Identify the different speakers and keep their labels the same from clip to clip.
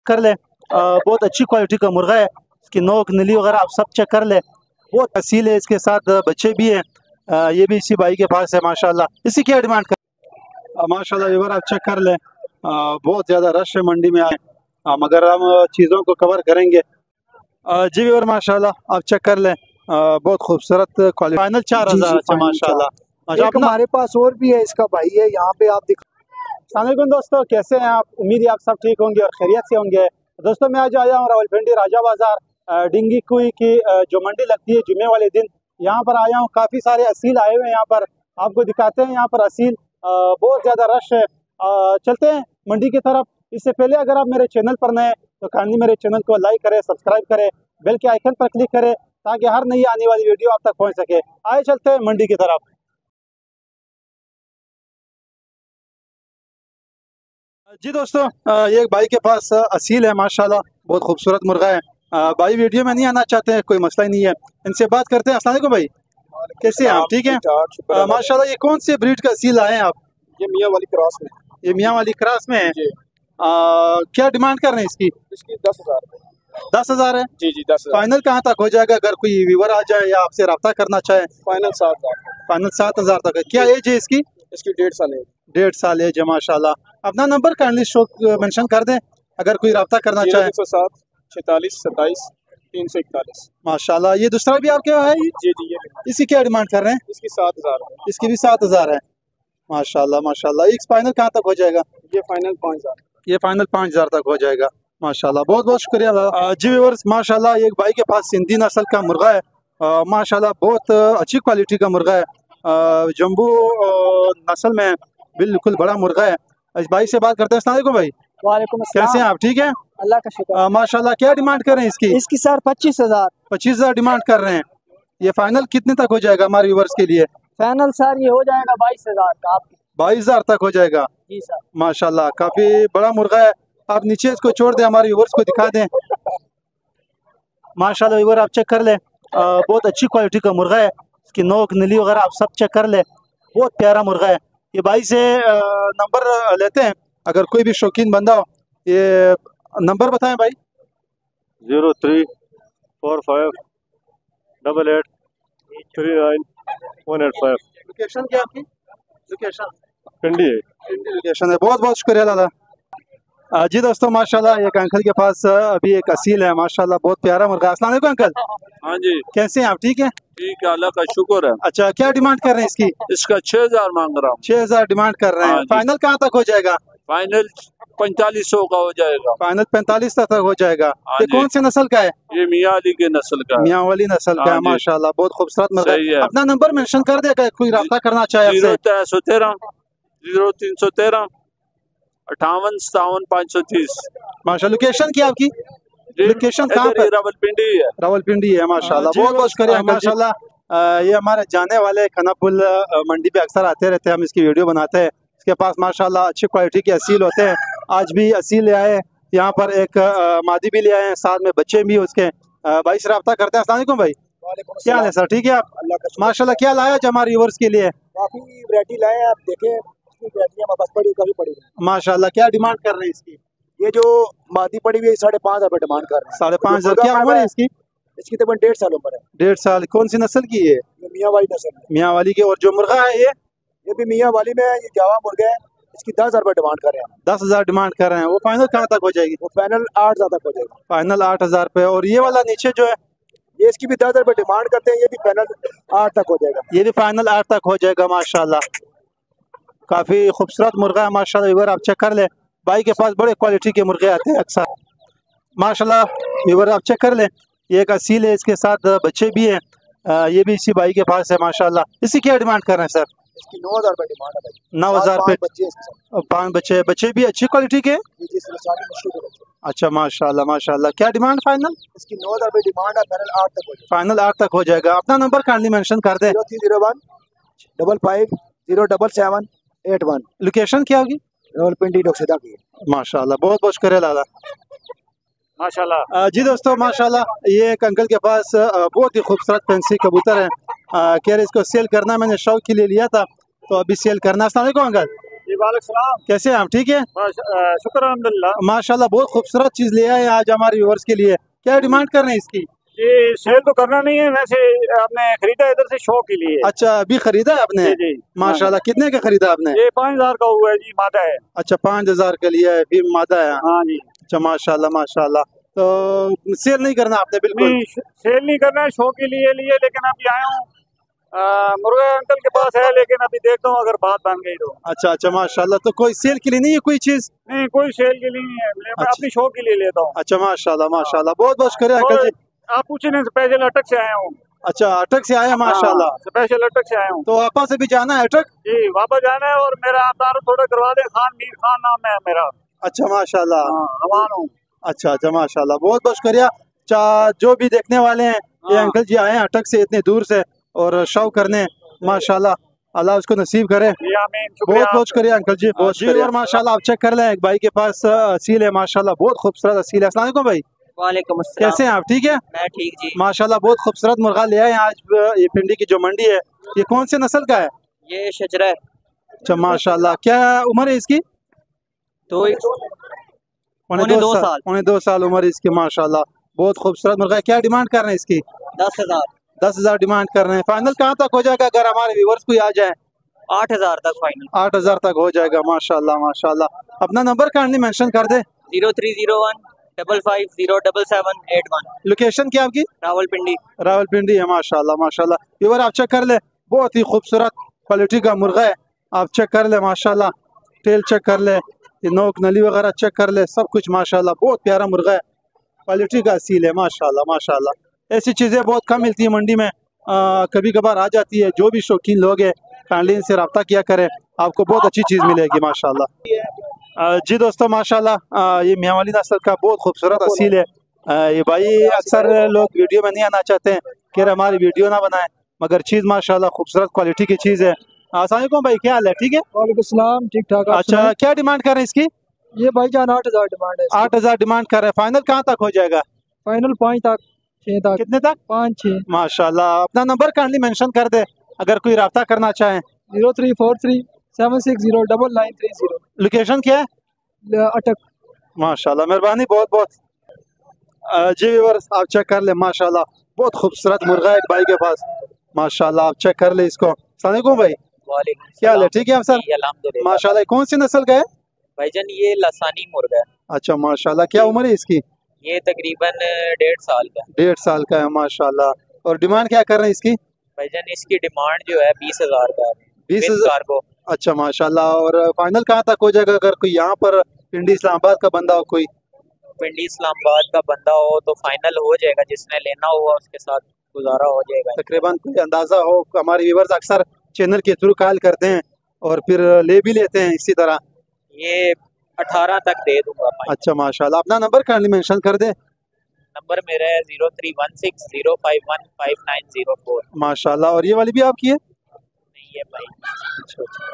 Speaker 1: कर ले। बहुत अच्छी क्वालिटी का मुर्गा है, इसकी नोक नली वगैरह आप सब चेक कर ले, बहुत असील है। इसके साथ बच्चे भी हैं, ये भी इसी भाई के पास है माशाल्लाह। इसी क्या डिमांड कर माशाल्लाह व्यूअर आप चेक कर ले, बहुत ज़्यादा रश है मंडी में आए, मगर हम चीज़ों को कवर करेंगे। जी व्यूअर माशाल्लाह आप चेक कर ले, बहुत खूबसूरत क्वालिटी, फाइनल 4000 अच्छा माशाल्लाह।
Speaker 2: एक हमारे पास और भी है, इसका भाई है यहाँ पे, आप दिखा।
Speaker 1: अस्सलामुअलैकुम दोस्तों, कैसे हैं आप? उम्मीद है आप सब ठीक होंगे और खैरियत से होंगे। दोस्तों मैं आज आया हूँ रावलपिंडी राजा बाजार डिंगी कुई की जो मंडी लगती है जुम्मे वाले दिन, यहाँ पर आया हूँ। काफ़ी सारे असील आए हुए हैं यहाँ पर, आपको दिखाते हैं यहाँ पर असील, बहुत ज़्यादा रश है। चलते हैं मंडी की तरफ। इससे पहले अगर आप मेरे चैनल पर नए तो काइंडली मेरे चैनल को लाइक करें, सब्सक्राइब करें, बेल के आइकन पर क्लिक करें ताकि हर नई आने वाली वीडियो आप तक पहुँच सके। आए चलते हैं मंडी की तरफ। जी दोस्तों, ये एक भाई के पास असील है माशाल्लाह, बहुत खूबसूरत मुर्गा है। भाई वीडियो में नहीं आना चाहते हैं, कोई मसला ही नहीं है, इनसे बात करते हैं। अस्सलाम वालेकुम भाई, कैसे हैं आप? ठीक है माशाल्लाह। ये कौन से ब्रीड का असील आए हैं आप?
Speaker 2: ये मियाँ वाली क्रॉस में।
Speaker 1: ये मियाँ वाली क्रॉस में है। क्या डिमांड कर रहे हैं इसकी?
Speaker 2: इसकी 10,000।
Speaker 1: 10,000 है
Speaker 2: जी जी 10,000।
Speaker 1: फाइनल कहाँ तक हो जाएगा अगर कोई व्यूवर आ जाए या आपसे रब्ता करना चाहे?
Speaker 2: फाइनल 7,000।
Speaker 1: फाइनल 7,000 तक है। क्या एज है इसकी?
Speaker 2: इसकी 1.5 साल है।
Speaker 1: 1.5 साल एज है माशाल्लाह। अपना नंबर काइंडली शो मेंशन कर दें अगर कोई रब्ता करना चाहे।
Speaker 2: 107 46 27 341
Speaker 1: माशाल्लाह। ये दूसरा भी आपके है?
Speaker 2: जी जी। ये
Speaker 1: इसकी क्या डिमांड कर रहे हैं?
Speaker 2: इसकी 7,000 है।
Speaker 1: इसकी भी 7,000 है माशाल्लाह माशाल्लाह। एक फाइनल कहाँ तक हो जाएगा?
Speaker 2: ये फाइनल 5,000।
Speaker 1: ये फाइनल 5,000 तक हो जाएगा माशाल्लाह। बहुत बहुत शुक्रिया जी व्यूअर्स। माशाल्लाह एक भाई के पास सिंधी नस्ल का मुर्गा है, माशाल्लाह बहुत अच्छी क्वालिटी का मुर्गा है, जम्बू नस्ल में बिल्कुल बड़ा मुर्गा है। इस भाई से बात करते हैं। अस्सलाम वालेकुम भाई।
Speaker 2: वालेकुम अस्सलाम।
Speaker 1: कैसे हैं आप? ठीक है
Speaker 2: अल्लाह का शुक्र।
Speaker 1: माशाल्लाह। क्या डिमांड कर रहे हैं इसकी?
Speaker 2: इसकी सर 25,000।
Speaker 1: 25,000 डिमांड कर रहे हैं। ये फाइनल कितने तक हो जाएगा हमारे व्यूअर्स के लिए?
Speaker 2: फाइनल सर ये हो जाएगा 22,000 का। आपकी
Speaker 1: 22,000 तक हो जाएगा।
Speaker 2: जी सर।
Speaker 1: माशाल्लाह काफी बड़ा मुर्गा है। आप नीचे इसको छोड़ दें, हमारे व्यूअर्स को दिखा दें। माशाल्लाह व्यूअर आप चेक कर ले, बहुत अच्छी क्वालिटी का मुर्गा है, इसकी नोक नली वगैरह आप सब चेक कर ले, बहुत प्यारा मुर्गा है। ये भाई से नंबर लेते हैं, अगर कोई भी शौकीन बंदा हो। ये नंबर बताएं भाई।
Speaker 3: 03458839
Speaker 1: लोकेशन क्या आपकी? लोकेशन
Speaker 3: पिंडी है।
Speaker 1: लोकेशन है। बहुत बहुत शुक्रिया लाला। जी दोस्तों माशाल्लाह एक अंकल के पास अभी एक असील है माशाल्लाह, बहुत प्यारा मुर्गा। अस्सलाम वालेकुम अंकल।
Speaker 3: हाँ जी
Speaker 1: कैसे हैं आप? ठीक है
Speaker 3: ठीक है, अल्लाह का शुक्र है।
Speaker 1: अच्छा, क्या डिमांड कर रहे हैं इसकी?
Speaker 3: इसका 6,000 मांग रहा हूँ।
Speaker 1: 6,000 डिमांड कर रहे हैं।
Speaker 3: हाँ जी।
Speaker 1: फाइनल कहाँ तक हो जाएगा?
Speaker 3: फाइनल 4500 का हो जाएगा।
Speaker 1: फाइनल 45 तक हो जाएगा।
Speaker 3: हाँ
Speaker 1: ये
Speaker 3: जी।
Speaker 1: कौन से नस्ल का है?
Speaker 3: ये मियाँ अली के नस्ल का है।
Speaker 1: मियाँ वाली नस्ल का
Speaker 3: हाँ
Speaker 1: है
Speaker 3: जी।
Speaker 1: माशाल्लाह, बहुत खूबसूरत मुर्गा
Speaker 3: सही है।
Speaker 1: अपना नंबर मेंशन कर दे कोई रब्ता करना चाहे आपसे।
Speaker 3: 0313 0313 58 57 530।
Speaker 1: माशाल्लाह। लोकेशन क्या आपकी? लोकेशन कहाँ पर?
Speaker 3: रावलपिंडी है।
Speaker 1: रावलपिंडी है माशाल्लाह।
Speaker 3: जी,
Speaker 1: बहुत बहुत शुक्रिया
Speaker 3: अंकल जी।
Speaker 1: माशाल्लाह। ये हमारे जाने वाले खनापुल मंडी पे अक्सर आते रहते हैं, हम इसकी वीडियो बनाते हैं। इसके पास माशाल्लाह अच्छी क्वालिटी के असील होते हैं। आज भी असील ले आए यहाँ पर, एक मादी भी ले आए हैं, साथ में बच्चे भी उसके। भाई से रब्ता करते हैं। अस्सलाम वालेकुम भाई। क्या हाल है सर? ठीक है आप?
Speaker 2: अल्लाह का शुक्र।
Speaker 1: माशाल्लाह। क्या लाया आज हमारे व्यूअर्स के लिए?
Speaker 2: काफी वैरायटी लाए हैं, आप देखें इसकी वैरायटियां बस पड़ी काफी पड़ी है।
Speaker 1: माशाल्लाह। क्या डिमांड कर रहे हैं इसकी?
Speaker 2: ये जो मादी पड़ी हुई है 5,500 रुपये डिमांड कर रहे हैं।
Speaker 1: 5,500। क्या उम्र है इसकी?
Speaker 2: इसकी तकरीबन 1.5 साल उम्र है।
Speaker 1: 1.5 साल। कौन सी नस्ल की है?
Speaker 2: ये मियाँ वाली नस्ल है।
Speaker 1: मियाँ वाली की। और जो मुर्गा है
Speaker 2: ये भी मियाँ वाली में है, ये जावा मुर्गा है। इसकी 10,000 रुपये डिमांड कर रहे हैं।
Speaker 1: 10,000 डिमांड कर रहे हैं। वो फाइनल कहाँ तक हो जाएगी?
Speaker 2: वो फाइनल 8,000 तक हो जाएगा।
Speaker 1: फाइनल 8,000 पे। और ये वाला नीचे जो है
Speaker 2: ये इसकी भी 10,000 रुपये डिमांड करते हैं, ये भी फाइनल 8 तक हो जाएगा।
Speaker 1: ये भी फाइनल 8 तक हो जाएगा माशाल्लाह। काफी खूबसूरत मुर्गा है माशाल्लाह। व्यूअर आप चेक कर ले, भाई के पास बड़े क्वालिटी के मुर्गे आते हैं अक्सर माशाल्लाह। व्यूअर आप चेक कर ले, ये एक असील है, इसके साथ बच्चे भी हैं, ये भी इसी भाई के पास है माशाल्लाह। इसी क्या डिमांड कर रहे हैं सर?
Speaker 2: इसकी 9,000 रुपये डिमांड है भाई।
Speaker 1: 9,000 पे।
Speaker 2: 5 बच्चे हैं इसके साथ।
Speaker 1: 5 बच्चे। बच्चे भी अच्छी क्वालिटी के? अच्छा माशाल्लाह माशाल्लाह। क्या डिमांड फाइनल?
Speaker 2: इसकी 9,000 रुपये डिमांड है, फाइनल 8 तक हो जाएगा।
Speaker 1: फाइनल 8 तक हो जाएगा। अपना नंबर काइंडली मेंशन कर दे।
Speaker 2: 0301 55 077 81।
Speaker 1: लोकेशन क्या होगी?
Speaker 2: रावलपिंडी डोकसेदा की।
Speaker 1: माशाल्लाह। बहुत बहुत शुक्रिया लाला।
Speaker 3: माशाल्लाह।
Speaker 1: जी दोस्तों माशाल्लाह ये एक अंकल के पास बहुत ही खूबसूरत फैंसी कबूतर है, कह रहे इसको सेल करना, मैंने शौक के लिए लिया था तो अभी सेल करना। अस्सलाम वालेकुम अंकल।
Speaker 3: जी वालेकुम सलाम।
Speaker 1: कैसे हैं आप? ठीक है,
Speaker 3: शुक्र अल्हम्दुलिल्लाह।
Speaker 1: माशाल्लाह बहुत खूबसूरत चीज ले आए आज हमारे व्यूअर्स के लिए। क्या डिमांड कर रहे हैं इसकी?
Speaker 3: ये सेल तो करना नहीं है, वैसे आपने खरीदा इधर से शौक के लिए।
Speaker 1: अच्छा, अभी खरीदा है आपने?
Speaker 3: जी जी।
Speaker 1: माशाल्लाह, कितने का खरीदा आपने?
Speaker 3: ये 5000 का हुआ है जी, मादा है।
Speaker 1: अच्छा, 5000 का लिया है, फिर मादा है।
Speaker 3: हाँ जी।
Speaker 1: अच्छा, माशाल्लाह माशाल्लाह। तो सेल नहीं करना आपने? बिल्कुल
Speaker 3: नहीं, सेल नहीं करना है, शौक के लिए लिए, लेकिन अभी आया हूँ। मुर्गा अंकल के पास है, लेकिन अभी देखता हूँ अगर बात बन गई तो।
Speaker 1: अच्छा अच्छा, माशाल्लाह। तो कोई सेल के लिए नहीं है कोई चीज?
Speaker 3: नहीं, कोई सेल के लिए नहीं है, मैं
Speaker 1: अच्छा।
Speaker 3: अपनी शौक के लिए लेता हूँ।
Speaker 1: अच्छा, माशाल्लाह माशाल्लाह, बहुत बहुत शुक्रिया अंकल
Speaker 3: और
Speaker 1: जी।
Speaker 3: आप पूछने स्पेशल अटक से आया हूँ।
Speaker 1: अच्छा, अटक से आया, माशाल्लाह।
Speaker 3: स्पेशल अटक से आया हूँ
Speaker 1: तो आपा से भी जाना है अटक?
Speaker 3: जी, वापस जाना है। और मेरा आप तारुफ थोड़ा करवा दे, खान मीर खान नाम है मेरा।
Speaker 1: अच्छा, माशाल्लाह।
Speaker 3: हाँ, अमान हूँ।
Speaker 1: अच्छा अच्छा, माशाल्लाह, बहुत बहुत शुक्रिया। जो भी देखने वाले हैं, ये
Speaker 3: हाँ।
Speaker 1: अंकल जी आए हैं अटक से इतने दूर से और शो करने, माशाल्लाह, अल्लाह उसको नसीब करे।
Speaker 3: जी आमीन, शुक्रिया।
Speaker 1: बहुत बहुत शुक्रिया अंकल जी, बहुत
Speaker 3: जी,
Speaker 1: शुक्रिया। और माशाल्लाह आप चेक कर लें, एक भाई के पास असील है, माशाल्लाह बहुत खूबसूरत असील है। अस्सलाम वालेकुम भाई,
Speaker 4: वालेकुम अस्सलाम।
Speaker 1: कैसे हैं आप? ठीक है,
Speaker 4: मैं ठीक जी।
Speaker 1: माशाल्लाह बहुत खूबसूरत मुर्गा ले आए हैं आज। ये पिंडी की जो मंडी है, ये कौन से नस्ल का है?
Speaker 4: ये शजरा है।
Speaker 1: अच्छा, माशाल्लाह। क्या उम्र है इसकी?
Speaker 4: तो
Speaker 1: पौने
Speaker 4: पौने
Speaker 1: 2
Speaker 4: 2
Speaker 1: साल।
Speaker 4: साल।
Speaker 1: पौने 2 साल उम्र इसकी, माशाल्लाह बहुत खूबसूरत मुर्गा है। क्या डिमांड कर रहे हैं इसकी?
Speaker 4: 10,000।
Speaker 1: 10,000 डिमांड कर रहे हैं। फाइनल कहाँ तक हो जाएगा अगर हमारे व्यूवर्स कोई आ जाए?
Speaker 4: 8,000 तक फाइनल।
Speaker 1: 8,000 तक हो जाएगा, माशाल्लाह माशाल्लाह। अपना नंबर काइंडली मेंशन कर दे।
Speaker 4: 0301 550778
Speaker 1: लोकेशन क्या आपकी?
Speaker 4: रावलपिंडी।
Speaker 1: रावलपिंडी है, माशाल्लाह माशाल्लाह। व्यूअर आप चेक कर ले, बहुत ही खूबसूरत क्वालिटी का मुर्गा है। आप चेक कर ले, माशाल्लाह। टेल चेक कर ले, ये नोक नली वगैरह चेक कर ले, सब कुछ माशाल्लाह बहुत प्यारा मुर्गा है, क्वालिटी का असील है, माशाल्लाह माशाल्लाह। ऐसी चीज़ें बहुत कम मिलती है मंडी में, कभी कभार आ जाती है। जो भी शौकीन लोग हैं, काइंडली इनसे रब्ता किया करें, आपको बहुत अच्छी चीज़ मिलेगी, माशाल्लाह। जी दोस्तों, माशाल्लाह, ये मियांवाली नस्ल का बहुत खूबसूरत असील है। ये भाई अक्सर लोग वीडियो में नहीं आना चाहते हैं कि हमारी वीडियो ना बनाएं, मगर चीज़ माशाल्लाह खूबसूरत क्वालिटी की चीज़ है। अस्सलाम वालेकुम भाई, क्या हाल है? ठीक है,
Speaker 2: वालेकुम सलाम, ठीक ठाक।
Speaker 1: अच्छा, क्या डिमांड कर रहे हैं इसकी?
Speaker 2: ये भाईजान 8,000 डिमांड है।
Speaker 1: 8,000 डिमांड कर रहे हैं। फाइनल कहाँ तक हो जाएगा?
Speaker 2: फाइनल 5 तक, 6 तक।
Speaker 1: कितने तक?
Speaker 2: 5-6।
Speaker 1: माशाल्लाह। अपना नंबर काइंडली मेंशन कर दे अगर कोई रब्ता करना चाहे।
Speaker 2: 0343 760 9930।
Speaker 1: लोकेशन क्या है?
Speaker 2: अटक।
Speaker 1: माशाल्लाह, मेहरबानी बहुत बहुत। जी व्यूअर्स, आप चेक कर ले, माशाल्लाह बहुत खूबसूरत मुर्गा है एक भाई के पास, माशाल्लाह आप चेक कर ले इसको। अस्सलाम वालेकुम भाई,
Speaker 4: वालेकुम
Speaker 1: क्या हाल है? ठीक है आप सर?
Speaker 4: जी, अल्हम्दुलिल्लाह।
Speaker 1: माशाल्लाह। कौन सी नस्ल का है?
Speaker 4: भाईजान ये लसानी मुर्गा है।
Speaker 1: अच्छा, माशाल्लाह। क्या उम्र है इसकी?
Speaker 4: ये तकरीबन 1.5 साल का है।
Speaker 1: 1.5 साल का है, माशाल्लाह। और डिमांड क्या कर रहे हैं इसकी?
Speaker 4: भाईजान इसकी डिमांड जो है 20,000 का है।
Speaker 1: 20,000
Speaker 4: कार्गो।
Speaker 1: अच्छा, माशाल्लाह। और फाइनल कहाँ तक हो जाएगा अगर कोई यहाँ पर पिंडी इस्लामाबाद का बंदा हो? कोई
Speaker 4: पिंडी इस्लामाबाद का बंदा हो तो फाइनल हो जाएगा, जिसने लेना हुआ उसके साथ गुजारा हो जाएगा।
Speaker 1: तकरीबन कोई अंदाजा हो? हमारे व्यूवर्स अक्सर चैनल के थ्रू कॉल करते हैं और फिर ले भी लेते हैं इसी तरह।
Speaker 4: ये 18 तक दे दूंगा फाइनल।
Speaker 1: अच्छा, माशाल्लाह। अपना नंबर काइंडली मेंशन कर दे।
Speaker 4: नंबर मेरा है 0316 051 5904।
Speaker 1: माशाल्लाह। और ये वाली भी आपकी है?
Speaker 4: नहीं है भाई।
Speaker 1: अच्छा अच्छा।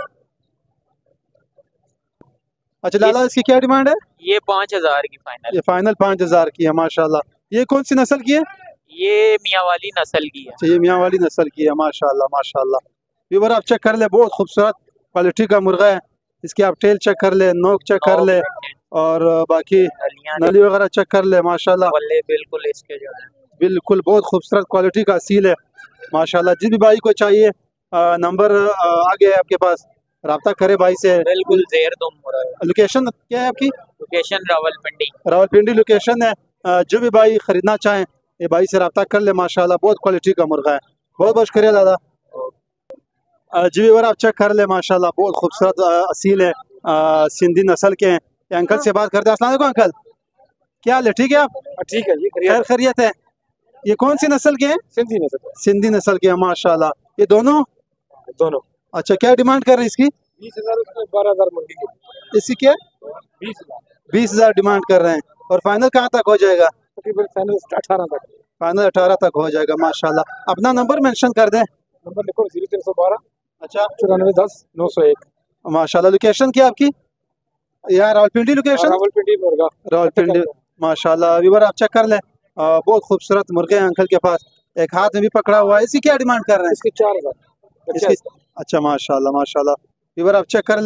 Speaker 1: अच्छा लाला, इसकी क्या डिमांड है?
Speaker 4: ये 5,000 की फाइनल।
Speaker 1: ये फाइनल 5,000 की है, माशाल्लाह। ये कौन सी नस्ल की है?
Speaker 4: ये मियांवाली नस्ल की है।
Speaker 1: अच्छा, ये मियाँ वाली नस्ल की है, माशाल्लाह माशाल्लाह। व्यूअर आप चेक कर ले, बहुत खूबसूरत क्वालिटी का मुर्गा है। इसकी आप टेल चेक कर ले, नोक चेक कर ले, और बाकी नली वगैरह चेक कर ले, माशाल्लाह
Speaker 4: बिल्कुल इसके जो है
Speaker 1: बिल्कुल बहुत खूबसूरत क्वालिटी का असील है, माशाल्लाह। जिस भी भाई को चाहिए, नंबर आगे है आपके पास, रब्ता करे भाई से।
Speaker 4: बिल्कुल जेर दुम मुर्गा।
Speaker 1: लोकेशन क्या है आपकी?
Speaker 4: लोकेशन रावलपिंडी।
Speaker 1: रावलपिंडी लोकेशन है। जो भी भाई खरीदना चाहें, ये भाई से रब्ता कर ले, माशाल्लाह बहुत क्वालिटी का मुर्गा है। बहुत बहुत शुक्रिया दादा। जी व्यूअर आप चेक कर ले, माशाल्लाह बहुत खूबसूरत असील है, सिंधी नस्ल के हैं। ये अंकल से बात करते हैं। अस्सलाम वालेकुम अंकल, क्या हाल है? ठीक है आप?
Speaker 2: ठीक है जी,
Speaker 1: खैर खैरियत है। ये कौन सी नस्ल के हैं?
Speaker 2: सिंधी नस्ल।
Speaker 1: सिंधी नस्ल के हैं, माशाल्लाह। ये दोनों?
Speaker 2: दोनों।
Speaker 1: अच्छा, क्या डिमांड कर रहे हैं इसकी?
Speaker 2: 20,000, 12,000 मंडी की।
Speaker 1: इसकी क्या?
Speaker 2: 20,000।
Speaker 1: 20,000 डिमांड कर रहे हैं। और फाइनल कहाँ तक हो जाएगा?
Speaker 2: तकरीबन फाइनल 18 तक।
Speaker 1: फाइनल 18 तक हो जाएगा, माशाल्लाह। अपना नंबर मेंशन कर दें।
Speaker 2: नंबर लिखो 0312।
Speaker 1: अच्छा,
Speaker 2: 9410 901।
Speaker 1: माशाल्लाह। लोकेशन क्या आपकी? यहाँ रावलपिंडी लोकेशन?
Speaker 2: रावलपिंडी मुर्गा।
Speaker 1: रावलपिंडी, माशाल्लाह। व्यूअर आप चेक कर लें, बहुत खूबसूरत मुर्गे हैं अंकल के पास। एक हाथ में भी पकड़ा हुआ है। इसकी क्या डिमांड कर रहे हैं?
Speaker 2: इसकी 4,000।
Speaker 1: इसकी अच्छा, माशाल्लाह माशाल्लाह। व्यूअर आप चेक कर लें,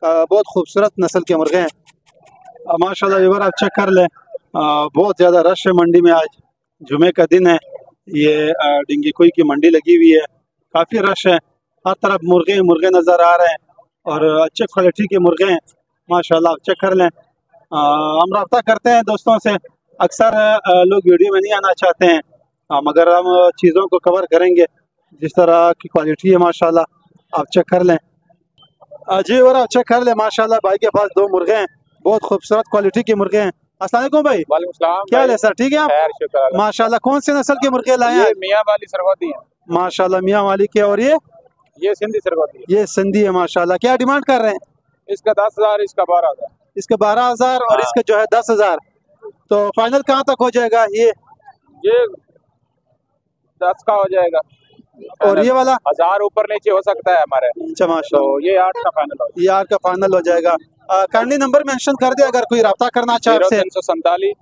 Speaker 1: बहुत खूबसूरत नस्ल के मुर्गे हैं माशाल्लाह। व्यूअर आप चेक कर लें, बहुत ज़्यादा रश है मंडी में। आज जुमे का दिन है, ये डिंगी कोई की मंडी लगी हुई है, काफ़ी रश है, हर तरफ मुर्गे मुर्गे नज़र आ रहे हैं और अच्छे क्वालिटी के मुर्गे हैं माशाल्लाह। आप चेक कर लें। हम रब्ता करते हैं दोस्तों से, अक्सर लोग वीडियो में नहीं आना चाहते हैं, मगर हम चीज़ों को कवर करेंगे जिस तरह की क्वालिटी है माशाल्लाह। आप चेक कर लें जी, और आप चेक कर लें माशाल्लाह। भाई के पास दो मुर्गे हैं, बहुत खूबसूरत क्वालिटी के मुर्गे हैं। अस्सलाम वालेकुम भाई।
Speaker 3: वालेकुम सलाम।
Speaker 1: क्या हाल है सर, ठीक है आप? माशाल्लाह। कौन सी नस्ल के मुर्गे लाए हैं?
Speaker 3: मियाँ वाली सरगोदी है
Speaker 1: माशाल्लाह, मियाँ वाली के। और
Speaker 3: ये सिंधी सरगोदी
Speaker 1: ये सिंधी है माशाल्लाह। क्या डिमांड कर रहे हैं?
Speaker 3: इसका 10,000, इसका 12,000।
Speaker 1: इसका 12,000 और इसका जो है 10,000। तो फाइनल कहाँ तक हो जाएगा? ये
Speaker 3: 10 का हो जाएगा
Speaker 1: और ये वाला
Speaker 3: 1,000 ऊपर नीचे हो सकता है हमारे।
Speaker 1: अच्छा माशाल्लाह,
Speaker 3: तो ये 8 का फाइनल होगा।
Speaker 1: ये 8 का फाइनल हो जाएगा। काइंडली नंबर मेंशन कर दे अगर कोई रब्ता करना चाहे आपसे।
Speaker 3: 0347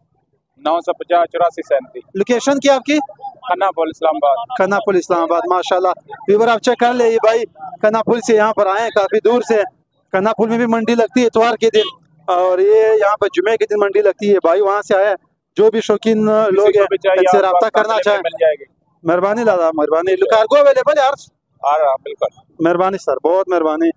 Speaker 3: 950 84 37।
Speaker 1: लोकेशन क्या आपकी?
Speaker 3: खन्नापुल इस्लामाबाद।
Speaker 1: खन्नापुल इस्लामाबाद माशाल्लाह। व्यूअर आप चेक कर ले, ये भाई खन्नापुल से यहाँ पर आए हैं, काफ़ी दूर से। खन्नापुल में भी मंडी लगती है इतवार के दिन, और ये यहाँ पर जुमे के दिन मंडी लगती है। भाई वहाँ से आया है, जो भी शौकीन लोग हैं इनसे रब्ता करना चाहें,
Speaker 3: मिल जाएगी।
Speaker 1: मेहरबानी दादा, मेहरबानी। कार्गो अवेलेबल यार?
Speaker 3: बिल्कुल,
Speaker 1: मेहरबानी सर, बहुत मेहरबानी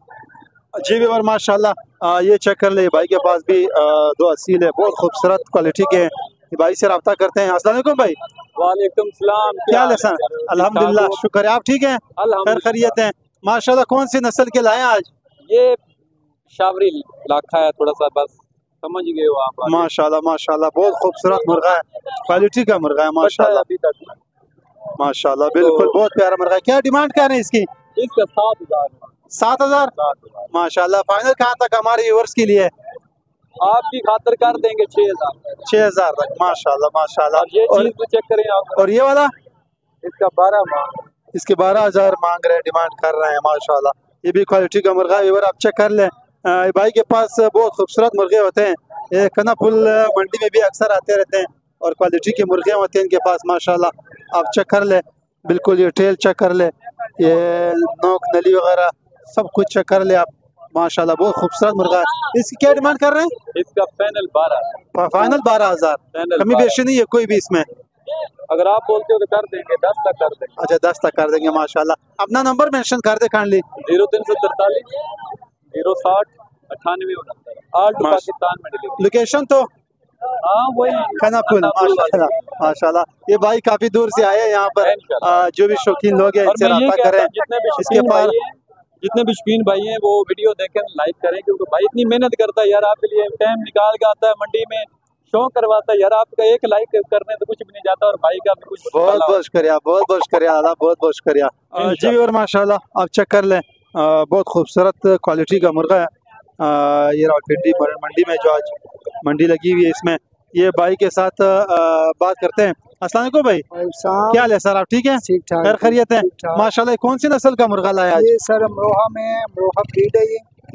Speaker 1: जी। व्यूअर माशाल्लाह ये चेक कर ले, भाई के पास भी दो असील है, बहुत खूबसूरत क्वालिटी के हैं। भाई से रब्ता करते हैं। अस्सलाम वालेकुम भाई।
Speaker 3: वालेकुम सलाम।
Speaker 1: क्या हाल है सर? अल्हम्दुलिल्लाह, शुक्र है। आप ठीक हैं? खैर खैरियत हैं माशाल्लाह। कौन सी नस्ल के लाए आज?
Speaker 3: ये शावरी लाखा है, थोड़ा सा बस समझ गए हो आप।
Speaker 1: माशाल्लाह माशाल्लाह, बहुत खूबसूरत मुर्गा है, क्वालिटी का मुर्गा है माशाल्लाह।
Speaker 3: अभी तक
Speaker 1: माशाल्लाह बिल्कुल बहुत प्यारा मुर्गा है। क्या डिमांड कर रहे हैं इसकी?
Speaker 3: इसका 7,000।
Speaker 1: 7,000 माशाल्लाह। फाइनल कहाँ तक हमारे व्यूअर्स के लिए?
Speaker 3: आपकी खातिर कर देंगे 6,000।
Speaker 1: 6,000 तक माशाल्लाह माशाल्लाह।
Speaker 3: ये चीज तो चेक करें आप।
Speaker 1: और ये वाला?
Speaker 3: इसका 12 मांग।
Speaker 1: इसके 12,000 मांग रहे हैं, डिमांड कर रहे हैं माशाल्लाह। ये भी क्वालिटी का मुर्गा है। व्यूअर आप चेक कर लें, भाई के पास बहुत खूबसूरत मुर्गे होते हैं। ये कनापुल मंडी में भी अक्सर आते रहते हैं और क्वालिटी के मुर्गे होते हैं इनके पास माशाल्लाह। आप चेक कर ले, बिल्कुल ये टेल चेक कर ले, ये नोक नली वगैरह सब कुछ चेक कर ले आप माशाल्लाह। बहुत खूबसूरत मुर्गा है। इसकी क्या डिमांड कर रहे हैं?
Speaker 3: इसका फाइनल 12।
Speaker 1: फाइनल 12,000। कमी बेशी नहीं है कोई भी इसमें?
Speaker 3: अगर आप बोलते हो तो कर देंगे, 10 तक कर देंगे।
Speaker 1: अच्छा 10 तक कर देंगे माशाल्लाह। अपना नंबर मेंशन कर दे काइंडली।
Speaker 3: 0343 060 98 69। पाकिस्तान में डिलीवरी।
Speaker 1: लोकेशन तो
Speaker 3: हाँ वही
Speaker 1: खन्नापुल माशाल्लाह माशाल्लाह। ये भाई काफी दूर से आए हैं यहाँ पर, जो भी शौकीन लोग हैं इनसे रब्ता करें। इसके पास
Speaker 3: जितने भी शौकीन भाई हैं वो वीडियो देखें, लाइक करें, क्योंकि भाई इतनी मेहनत करता है यार आपके लिए, टाइम निकाल के आता है मंडी में, शो करवाता है यार। आपका एक लाइक करने तो कुछ भी नहीं जाता, और भाई का भी कुछ।
Speaker 1: बहुत बहुत शुक्रिया, बहुत बहुत शुक्रिया आला, बहुत बहुत शुक्रिया जी। और माशाल्लाह आप चेक कर लें, बहुत खूबसूरत क्वालिटी का मुर्गा है। ये रावलपिंडी मंडी में जो आज मंडी लगी हुई है, इसमें ये भाई के साथ बात करते हैं। अस्सलाम वालेकुम भाई। क्या हाल है सर, आप ठीक हैं?
Speaker 2: ठीक ठाक,
Speaker 1: खैर खैरियत है माशाल्लाह। कौन सी नस्ल का मुर्गा लाया आज?
Speaker 2: ये सर अमरोहा में, अमरोहा ब्रीड है ये,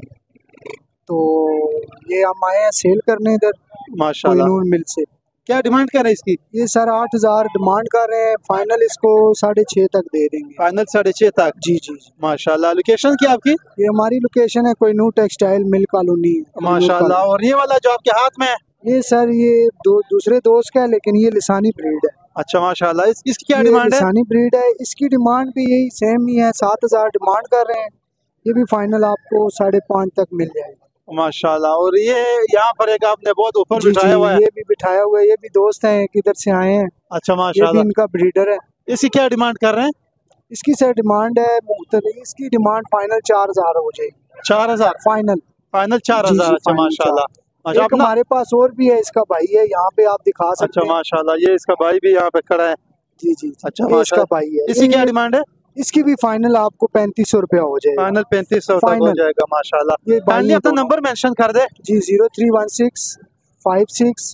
Speaker 2: तो ये हम आए हैं सेल करने इधर
Speaker 1: माशाल्लाह।
Speaker 2: कोहिनूर मिल से।
Speaker 1: क्या डिमांड कर रहे हैं इसकी?
Speaker 2: ये सर 8,000 डिमांड कर रहे हैं, फाइनल इसको 6.5 तक दे देंगे।
Speaker 1: फाइनल 6.5 तक?
Speaker 2: जी जी जी
Speaker 1: माशाल्लाह। लोकेशन क्या आपकी?
Speaker 2: ये हमारी लोकेशन है कोहिनूर टेक्सटाइल मिल कॉलोनी
Speaker 1: माशाल्लाह। और ये वाला जो आपके हाथ में है?
Speaker 2: ये सर ये दूसरे दोस्त का है, लेकिन ये लिसानी ब्रीड है।
Speaker 1: अच्छा माशाल्लाह। इसकी क्या
Speaker 2: ये
Speaker 1: डिमांड है?
Speaker 2: लिसानी ब्रीड है, इसकी डिमांड भी यही सेम ही है, 7,000 डिमांड कर रहे हैं। ये भी फाइनल आपको 5.5 तक मिल जाएगा
Speaker 1: माशाल्लाह। और ये यहाँ पर एक आपने बहुत ऊपर
Speaker 2: जी
Speaker 1: बिठाया हुआ है।
Speaker 2: ये भी बिठाया हुआ है, ये भी दोस्त हैं किधर से आए हैं।
Speaker 1: अच्छा
Speaker 2: ये भी
Speaker 1: माशाल्लाह।
Speaker 2: इनका ब्रीडर है।
Speaker 1: इसकी क्या डिमांड कर रहे हैं?
Speaker 2: इसकी सर डिमांड है मुख्तलिफ, इसकी डिमांड फाइनल 4,000 हो जाएगी।
Speaker 1: 4,000
Speaker 2: फाइनल?
Speaker 1: फाइनल
Speaker 2: जी,
Speaker 1: 4,000। अच्छा
Speaker 2: फाइनल
Speaker 1: माशाल्लाह।
Speaker 2: एक हमारे पास और भी है, इसका भाई है, यहाँ पे आप दिखा सकते
Speaker 1: अच्छा
Speaker 2: हैं।
Speaker 1: माशाल्लाह। ये इसका भाई भी यहाँ पे खड़ा है।
Speaker 2: जी जी
Speaker 1: अच्छा
Speaker 2: ये इसका
Speaker 1: माशाल्लाह।
Speaker 2: भाई है।
Speaker 1: इसकी क्या डिमांड है?
Speaker 2: इसकी भी फाइनल आपको 3,500 रुपया हो जाएगा।
Speaker 1: फाइनल 3,500 तक हो
Speaker 2: फाइनल।
Speaker 1: जाएगा माशाल्लाह।
Speaker 2: ये
Speaker 1: काइंडली अपना नंबर मेंशन कर दे।
Speaker 2: जी 0316 56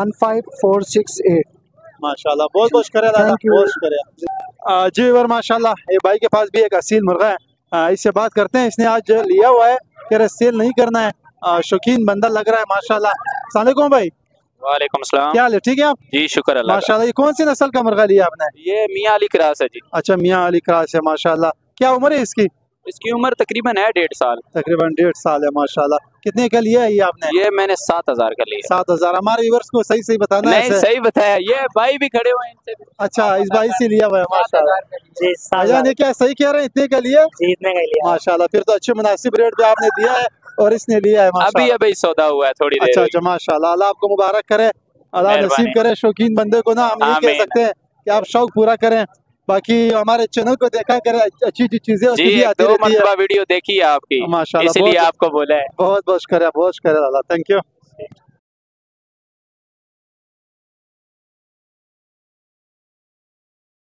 Speaker 2: 15468।
Speaker 1: माशाल्लाह, बहुत बहुत शुक्रिया दादा,
Speaker 2: Thank you.
Speaker 1: बहुत शुक्रिया जी। और माशाल्लाह ये भाई के पास भी एक असील मुर्गा है, इससे बात करते हैं। इसने आज लिया हुआ है कि सेल नहीं करना है, शौकीन बंदा लग रहा है माशाल्लाह। अस्सलाम वालेकुम भाई।
Speaker 5: वालेकुम सलाम।
Speaker 1: क्या हाल है, ठीक है आप?
Speaker 5: जी शुक्र अल्लाह का।
Speaker 1: माशाल्लाह। ये कौन सी नस्ल का मुर्गा लिया आपने?
Speaker 5: ये मियाँ अली क्रास है जी।
Speaker 1: अच्छा मियाँ अली क्रास है माशाल्लाह। क्या उम्र है इसकी?
Speaker 5: इसकी उम्र तकरीबन है 1.5 साल।
Speaker 1: तकरीबन 1.5 साल है, माशाल्लाह। कितने का लिया है ये आपने?
Speaker 5: ये मैंने 7,000 का लिया।
Speaker 1: 7,000। हमारे व्यूअर्स को सही सही बताना है।
Speaker 5: नहीं, सही बताया। ये भाई भी खड़े हुए हैं, इनसे भी।
Speaker 1: अच्छा, इस भाई से लिया हुआ है, माशाल्लाह।
Speaker 4: जी
Speaker 1: भाईजान ये क्या सही कह रहे हैं, इतने का लिया?
Speaker 4: जीतने का लिया।
Speaker 1: माशाल्लाह, फिर तो अच्छे मुनासिब रेट पे आपने दिया है और इसने लिया है, माशाल्लाह।
Speaker 5: अभी सौदा हुआ है, थोड़ी देर
Speaker 1: अच्छा
Speaker 5: हुई।
Speaker 1: अच्छा, माशाल्लाह। अल्लाह आपको मुबारक करे, अल्लाह नसीब
Speaker 5: मेहरबानी।
Speaker 1: करे। शौकीन बंदे को ना हम ये कह
Speaker 5: आमीन।
Speaker 1: सकते हैं कि आप शौक पूरा करें। बाकी हमारे चैनल को देखा करें, अच्छी अच्छी चीजें
Speaker 5: जी,
Speaker 1: उसकी भी आती
Speaker 5: 2
Speaker 1: रहती है।
Speaker 5: मरतबा वीडियो देखी है आपकी,
Speaker 1: माशाल्लाह,
Speaker 5: इसलिए
Speaker 1: बहुत
Speaker 5: आपको बोला है।
Speaker 1: बहुत बहुत शुक्रिया, बहुत शुक्रिया। Thank you.